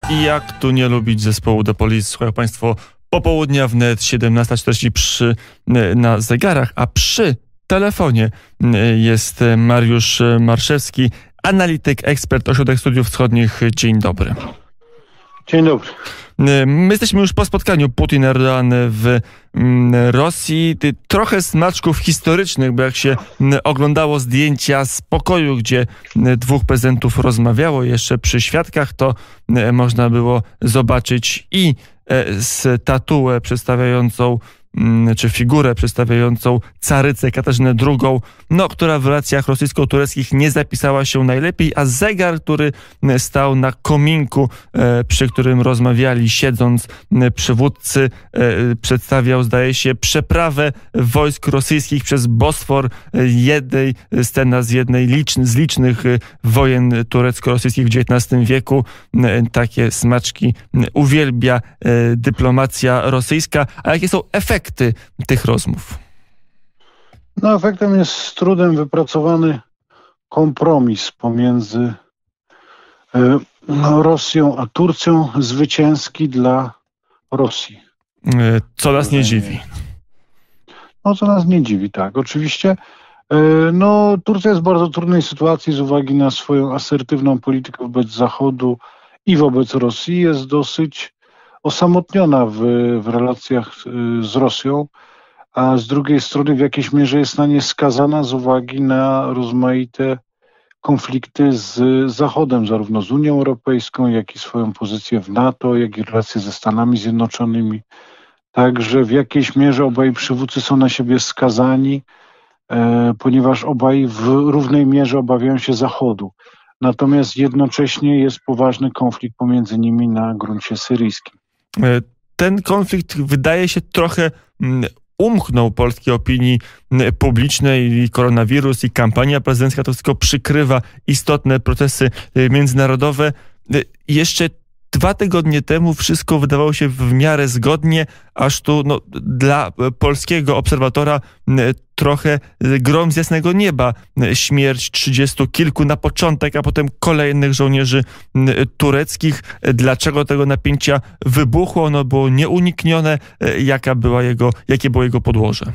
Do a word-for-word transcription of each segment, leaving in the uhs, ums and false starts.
I jak tu nie lubić zespołu The Police? Słuchają Państwo popołudnia wnet siedemnasta czterdzieści trzy na zegarach, a przy telefonie jest Mariusz Marszewski, analityk, ekspert, Ośrodek Studiów Wschodnich. Dzień dobry. Dzień dobry. My jesteśmy już po spotkaniu Putin-Erdoğan w Rosji. Trochę smaczków historycznych, bo jak się oglądało zdjęcia z pokoju, gdzie dwóch prezydentów rozmawiało jeszcze przy świadkach, to można było zobaczyć i statuę przedstawiającą, czy figurę przedstawiającą carycę Katarzynę drugą, no, która w relacjach rosyjsko-tureckich nie zapisała się najlepiej, a zegar, który stał na kominku, przy którym rozmawiali siedząc przywódcy, przedstawiał, zdaje się, przeprawę wojsk rosyjskich przez Bosfor, jednej, scena z jednej liczny, z licznych wojen turecko-rosyjskich w dziewiętnastym wieku. Takie smaczki uwielbia dyplomacja rosyjska. A jakie są efekty tych rozmów? No, efektem jest z trudem wypracowany kompromis pomiędzy no, Rosją a Turcją, zwycięski dla Rosji. Co nas nie dziwi. No, co nas nie dziwi, tak. Oczywiście no, Turcja jest w bardzo trudnej sytuacji z uwagi na swoją asertywną politykę wobec Zachodu i wobec Rosji. Jest dosyć osamotniona w, w relacjach z Rosją, a z drugiej strony w jakiejś mierze jest na nie skazana z uwagi na rozmaite konflikty z Zachodem, zarówno z Unią Europejską, jak i swoją pozycję w NATO, jak i relacje ze Stanami Zjednoczonymi. Także w jakiejś mierze obaj przywódcy są na siebie skazani, e, ponieważ obaj w równej mierze obawiają się Zachodu. Natomiast jednocześnie jest poważny konflikt pomiędzy nimi na gruncie syryjskim. Ten konflikt wydaje się trochę umknął polskiej opinii publicznej, i koronawirus, i kampania prezydencka to wszystko przykrywa istotne procesy międzynarodowe. Jeszcze dwa tygodnie temu wszystko wydawało się w miarę zgodnie, aż tu no, dla polskiego obserwatora trochę grom z jasnego nieba. Śmierć trzydziestu kilku na początek, a potem kolejnych żołnierzy tureckich. Dlaczego tego napięcia wybuchło? Ono było nieuniknione. Jaka była jego, jakie było jego podłoże?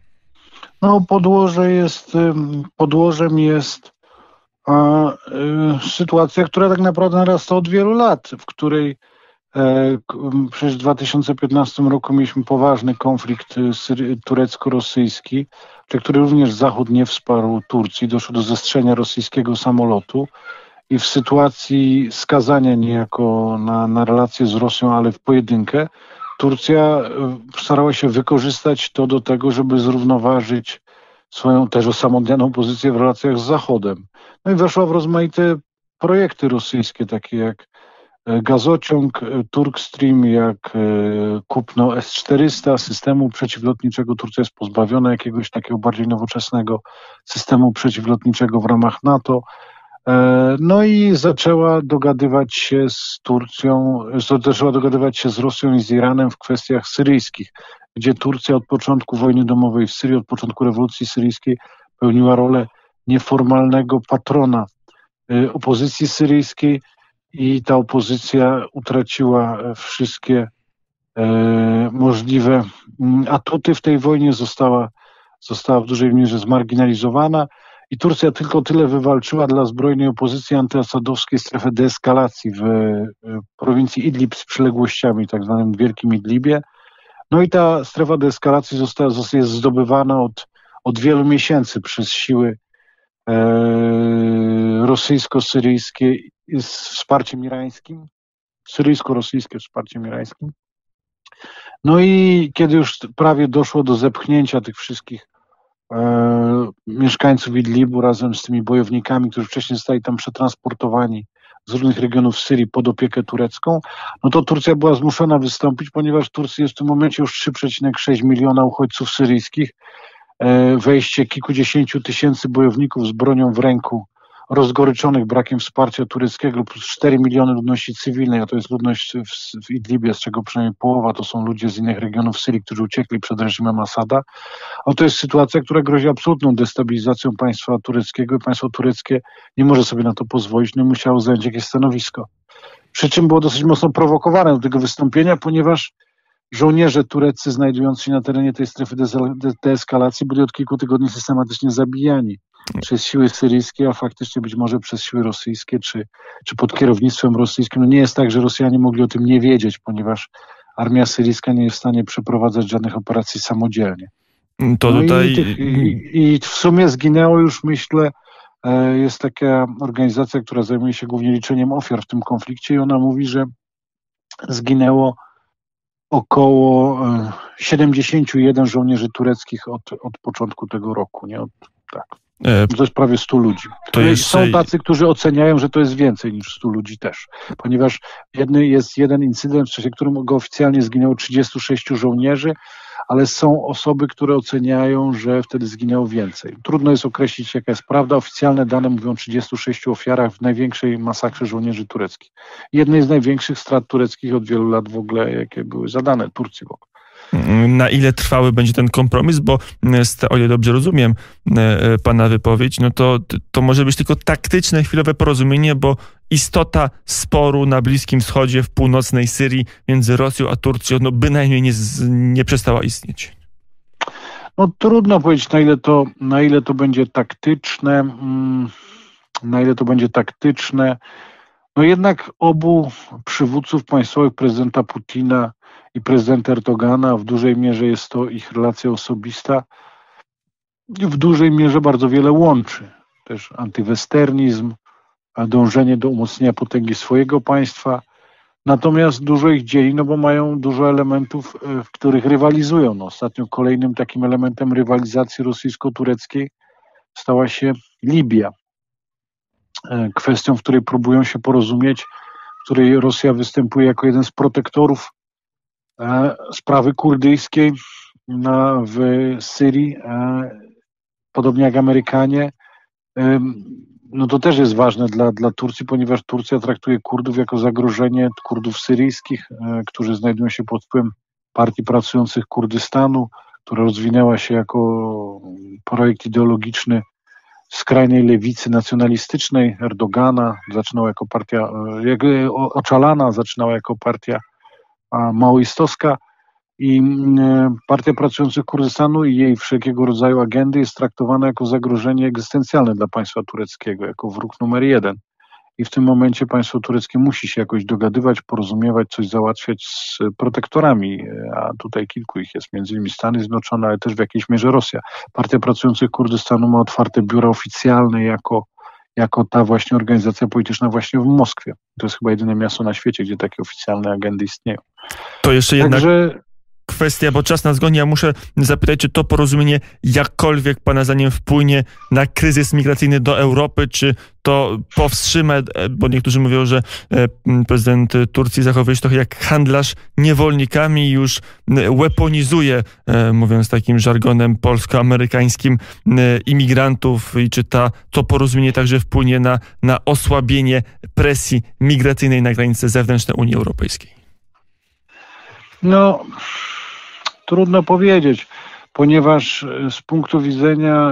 No, podłoże jest, podłożem jest a, y, sytuacja, która tak naprawdę narasta od wielu lat, w której e, przecież w dwa tysiące piętnastym roku mieliśmy poważny konflikt syry, turecko-rosyjski, który również Zachód nie wsparł Turcji. Doszło do zestrzenia rosyjskiego samolotu i w sytuacji skazania niejako na, na relacje z Rosją, ale w pojedynkę, Turcja starała się wykorzystać to do tego, żeby zrównoważyć swoją też osamotnioną pozycję w relacjach z Zachodem. No i weszła w rozmaite projekty rosyjskie, takie jak gazociąg Turkstream, jak kupno S czterysta, systemu przeciwlotniczego. Turcja jest pozbawiona jakiegoś takiego bardziej nowoczesnego systemu przeciwlotniczego w ramach NATO. No i zaczęła dogadywać się z Turcją, zaczęła dogadywać się z Rosją i z Iranem w kwestiach syryjskich, gdzie Turcja od początku wojny domowej w Syrii, od początku rewolucji syryjskiej pełniła rolę nieformalnego patrona opozycji syryjskiej i ta opozycja utraciła wszystkie e, możliwe atuty w tej wojnie, została, została w dużej mierze zmarginalizowana i Turcja tylko tyle wywalczyła dla zbrojnej opozycji antyasadowskiej strefę deeskalacji w e, prowincji Idlib z przyległościami, tak zwanym Wielkim Idlibie. No i ta strefa deeskalacji została, jest zdobywana od, od wielu miesięcy przez siły e, rosyjsko-syryjskie z wsparciem irańskim, syryjsko-rosyjskie wsparciem irańskim. No i kiedy już prawie doszło do zepchnięcia tych wszystkich e, mieszkańców Idlibu razem z tymi bojownikami, którzy wcześniej zostali tam przetransportowani z różnych regionów Syrii pod opiekę turecką, no to Turcja była zmuszona wystąpić, ponieważ w Turcji jest w tym momencie już trzy przecinek sześć miliona uchodźców syryjskich, e, wejście kilkudziesięciu tysięcy bojowników z bronią w ręku, rozgoryczonych brakiem wsparcia tureckiego, plus cztery miliony ludności cywilnej, a to jest ludność w, w Idlibie, z czego przynajmniej połowa to są ludzie z innych regionów Syrii, którzy uciekli przed reżimem Asada. A to jest sytuacja, która grozi absolutną destabilizacją państwa tureckiego i państwo tureckie nie może sobie na to pozwolić, no i musiało zająć jakieś stanowisko. przy czym było dosyć mocno prowokowane do tego wystąpienia, ponieważ żołnierze tureccy znajdujący się na terenie tej strefy deeskalacji byli od kilku tygodni systematycznie zabijani przez siły syryjskie, a faktycznie być może przez siły rosyjskie, czy, czy pod kierownictwem rosyjskim. No nie jest tak, że Rosjanie mogli o tym nie wiedzieć, ponieważ armia syryjska nie jest w stanie przeprowadzać żadnych operacji samodzielnie. To no tutaj... i, i, I w sumie zginęło już, myślę, jest taka organizacja, która zajmuje się głównie liczeniem ofiar w tym konflikcie i ona mówi, że zginęło około siedemdziesięciu jeden żołnierzy tureckich od, od początku tego roku. Nie? Od, tak. To jest prawie stu ludzi. To jeszcze... Są tacy, którzy oceniają, że to jest więcej niż stu ludzi też, ponieważ jedny, jest jeden incydent, w czasie którego oficjalnie zginęło trzydziestu sześciu żołnierzy, ale są osoby, które oceniają, że wtedy zginęło więcej. Trudno jest określić, jaka jest prawda. Oficjalne dane mówią o trzydziestu sześciu ofiarach w największej masakrze żołnierzy tureckich. Jednej z największych strat tureckich od wielu lat w ogóle, jakie były zadane Turcji w ogóle. Na ile trwały będzie ten kompromis, bo o ile dobrze rozumiem pana wypowiedź, no to, to może być tylko taktyczne, chwilowe porozumienie, bo istota sporu na Bliskim Wschodzie, w północnej Syrii między Rosją a Turcją, no bynajmniej nie, nie przestała istnieć. No trudno powiedzieć, na ile to, na ile to będzie taktyczne, na ile to będzie taktyczne. No jednak obu przywódców państwowych, prezydenta Putina i prezydenta Erdogana, w dużej mierze jest to ich relacja osobista, w dużej mierze bardzo wiele łączy. Też antywesternizm, dążenie do umocnienia potęgi swojego państwa, natomiast dużo ich dzieli, no bo mają dużo elementów, w których rywalizują. No, ostatnio kolejnym takim elementem rywalizacji rosyjsko-tureckiej stała się Libia. Kwestią, w której próbują się porozumieć, w której Rosja występuje jako jeden z protektorów e, sprawy kurdyjskiej na, w Syrii, e, podobnie jak Amerykanie. E, no to też jest ważne dla, dla Turcji, ponieważ Turcja traktuje Kurdów jako zagrożenie, Kurdów syryjskich, e, którzy znajdują się pod wpływem Partii Pracujących Kurdystanu, która rozwinęła się jako projekt ideologiczny skrajnej lewicy nacjonalistycznej Erdogana, zaczynała jako partia, jak Ocalana zaczynała jako partia maoistowska i Partia Pracujących Kurdystanu i jej wszelkiego rodzaju agendy jest traktowana jako zagrożenie egzystencjalne dla państwa tureckiego, jako wróg numer jeden. I w tym momencie państwo tureckie musi się jakoś dogadywać, porozumiewać, coś załatwiać z protektorami, a tutaj kilku ich jest, między innymi Stany Zjednoczone, ale też w jakiejś mierze Rosja. Partia Pracujących Kurdystanu ma otwarte biura oficjalne jako, jako ta właśnie organizacja polityczna właśnie w Moskwie. To jest chyba jedyne miasto na świecie, gdzie takie oficjalne agendy istnieją. To jeszcze jedna Także... kwestia, bo czas nas goni. Ja muszę zapytać, czy to porozumienie jakkolwiek pana zdaniem wpłynie na kryzys migracyjny do Europy, czy to powstrzyma, bo niektórzy mówią, że prezydent Turcji zachowuje się trochę jak handlarz niewolnikami i już weaponizuje, mówiąc takim żargonem polsko-amerykańskim, imigrantów i czy ta, to porozumienie także wpłynie na, na osłabienie presji migracyjnej na granice zewnętrzne Unii Europejskiej? No... Trudno powiedzieć, ponieważ z punktu widzenia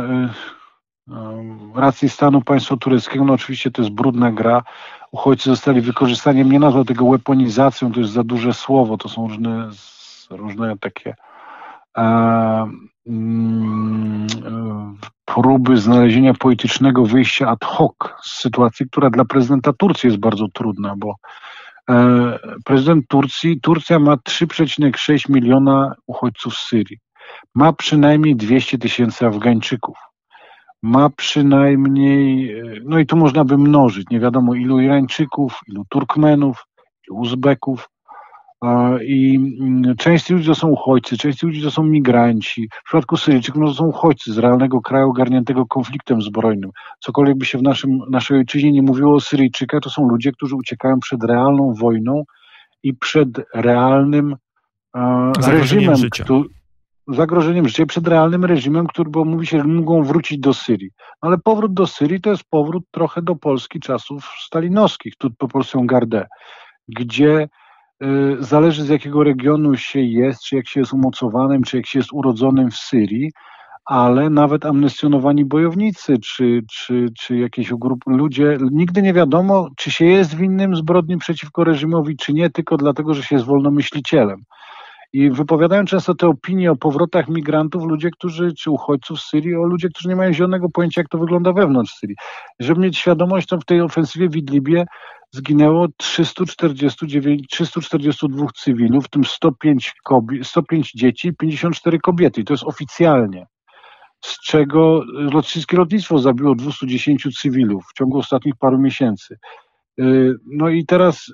racji stanu państwa tureckiego, no oczywiście to jest brudna gra. Uchodźcy zostali wykorzystani, nie nazwał tego weaponizacją, to jest za duże słowo, to są różne, różne takie e, mm, próby znalezienia politycznego wyjścia ad hoc z sytuacji, która dla prezydenta Turcji jest bardzo trudna, bo prezydent Turcji, Turcja ma trzy przecinek sześć miliona uchodźców z Syrii. Ma przynajmniej dwieście tysięcy Afgańczyków. Ma przynajmniej, no i tu można by mnożyć, nie wiadomo ilu Irańczyków, ilu Turkmenów, ilu Uzbeków. I część ludzi to są uchodźcy, część ludzi to są migranci. W przypadku Syryjczyków no to są uchodźcy z realnego kraju ogarniętego konfliktem zbrojnym. Cokolwiek by się w naszym, naszej ojczyźnie nie mówiło o Syryjczykach, to są ludzie, którzy uciekają przed realną wojną i przed realnym e, reżimem, życia. Który, zagrożeniem życia, przed realnym reżimem, który, bo mówi się, że mogą wrócić do Syrii. Ale powrót do Syrii to jest powrót trochę do Polski czasów stalinowskich, tu po Polską Gardę, gdzie zależy z jakiego regionu się jest, czy jak się jest umocowanym, czy jak się jest urodzonym w Syrii, ale nawet amnestionowani bojownicy, czy, czy, czy jakieś ugrup ludzie, nigdy nie wiadomo, czy się jest winnym zbrodni przeciwko reżimowi, czy nie, tylko dlatego, że się jest wolnomyślicielem. I wypowiadają często te opinie o powrotach migrantów ludzie, którzy, czy uchodźców z Syrii, o ludzie, którzy nie mają zielonego pojęcia, jak to wygląda wewnątrz Syrii. Żeby mieć świadomość, to w tej ofensywie w Idlibie zginęło trzysta czterdzieści dziewięć, trzysta czterdzieści dwa cywilów, w tym sto pięć, kobiet, sto pięć dzieci i pięćdziesiąt cztery kobiety. I to jest oficjalnie. Z czego rosyjskie lotnictwo zabiło dwieście dziesięć cywilów w ciągu ostatnich paru miesięcy. No i teraz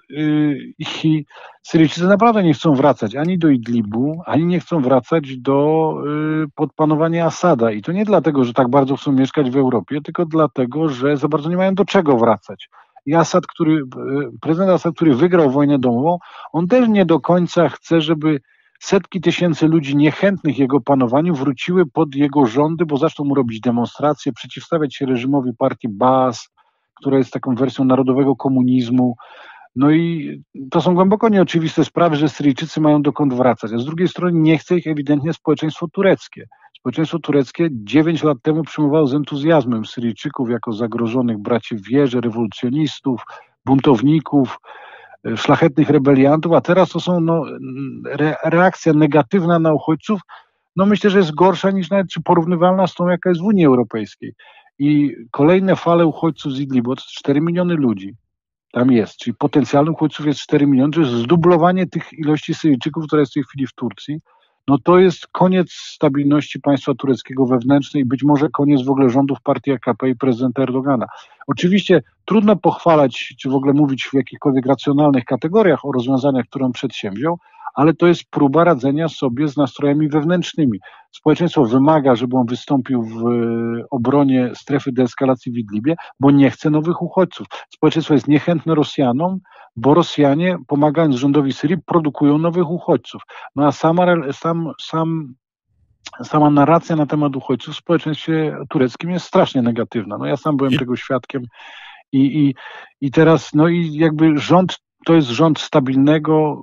i Syryjczycy naprawdę nie chcą wracać ani do Idlibu, ani nie chcą wracać do podpanowania Asada. I to nie dlatego, że tak bardzo chcą mieszkać w Europie, tylko dlatego, że za bardzo nie mają do czego wracać. I Asad, który, prezydent Asad, który wygrał wojnę domową, on też nie do końca chce, żeby setki tysięcy ludzi niechętnych jego panowaniu wróciły pod jego rządy, bo zaczną mu robić demonstracje, przeciwstawiać się reżimowi partii Baas, która jest taką wersją narodowego komunizmu. No i to są głęboko nieoczywiste sprawy, że Syryjczycy mają dokąd wracać. A z drugiej strony nie chce ich ewidentnie społeczeństwo tureckie. Społeczeństwo tureckie dziewięć lat temu przyjmowało z entuzjazmem Syryjczyków jako zagrożonych braci w wierze, rewolucjonistów, buntowników, szlachetnych rebeliantów, a teraz to są no, re, reakcja negatywna na uchodźców, no myślę, że jest gorsza niż nawet czy porównywalna z tą, jaka jest w Unii Europejskiej. I kolejne fale uchodźców z Idlibu, to cztery miliony ludzi tam jest, czyli potencjalnych uchodźców jest cztery miliony, to jest zdublowanie tych ilości Syryjczyków, która jest w tej chwili w Turcji. No to jest koniec stabilności państwa tureckiego wewnętrznej i być może koniec w ogóle rządów partii A K P i prezydenta Erdogana. Oczywiście trudno pochwalać, czy w ogóle mówić w jakichkolwiek racjonalnych kategoriach o rozwiązaniach, które on przedsięwziął, ale to jest próba radzenia sobie z nastrojami wewnętrznymi. Społeczeństwo wymaga, żeby on wystąpił w obronie strefy deeskalacji w Idlibie, bo nie chce nowych uchodźców. Społeczeństwo jest niechętne Rosjanom, bo Rosjanie, pomagając rządowi Syrii, produkują nowych uchodźców. No a sama, sam, sam, sama narracja na temat uchodźców w społeczeństwie tureckim jest strasznie negatywna. No ja sam byłem I... tego świadkiem i, i, i teraz, no i jakby rząd, to jest rząd stabilnego,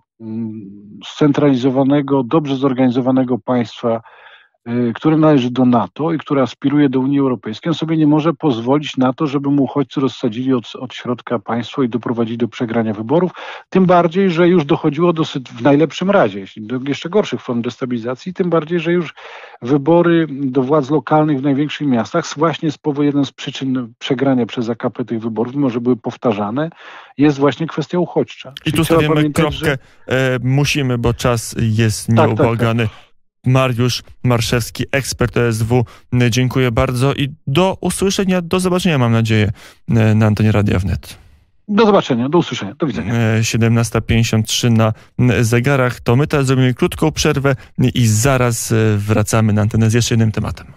scentralizowanego, dobrze zorganizowanego państwa, które należy do NATO i które aspiruje do Unii Europejskiej, on sobie nie może pozwolić na to, żeby mu uchodźcy rozsadzili od, od środka państwo i doprowadzili do przegrania wyborów. Tym bardziej, że już dochodziło do, w najlepszym razie, do jeszcze gorszych form destabilizacji, tym bardziej, że już wybory do władz lokalnych w największych miastach właśnie z powodu jeden z przyczyn przegrania przez A K P tych wyborów, mimo że były powtarzane, jest właśnie kwestia uchodźcza. I tu stawiamy kropkę, że... e, musimy, bo czas jest nieubłagany. Tak, tak, tak. Mariusz Marszewski, ekspert O S W. Dziękuję bardzo i do usłyszenia, do zobaczenia, mam nadzieję, na antenie Radia Wnet. Do zobaczenia, do usłyszenia, do widzenia. siedemnasta pięćdziesiąt trzy na zegarach. To my teraz zrobimy krótką przerwę i zaraz wracamy na antenę z jeszcze jednym tematem.